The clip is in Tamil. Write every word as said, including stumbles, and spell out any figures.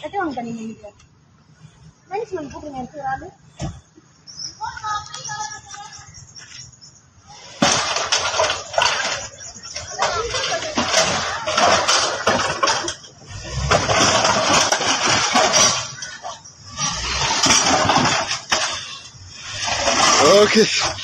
எத்தனை தண்ணி நினைக்கிறேன் மேனேஜ்மெண்ட் கூப்பிடுங்க எனக்கு ஒரு ஆளு Okay.